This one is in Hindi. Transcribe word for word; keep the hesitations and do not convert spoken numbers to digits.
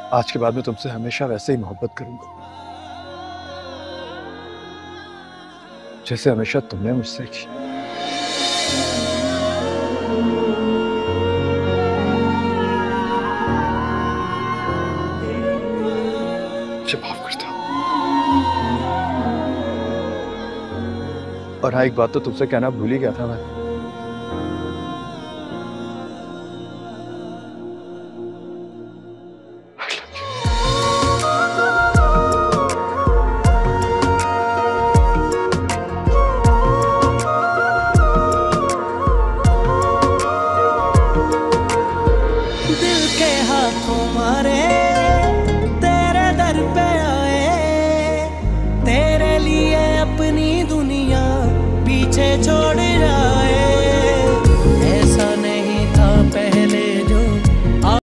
आज के बाद मैं तुमसे हमेशा वैसे ही मोहब्बत करूंगा जैसे हमेशा तुमने मुझसे की। मुझे माफ करता हूं। और हाँ, एक बात तो तुमसे कहना भूल ही गया था मैं। दिल के हाथों मारे तेरे दर पे आए, तेरे लिए अपनी दुनिया पीछे छोड़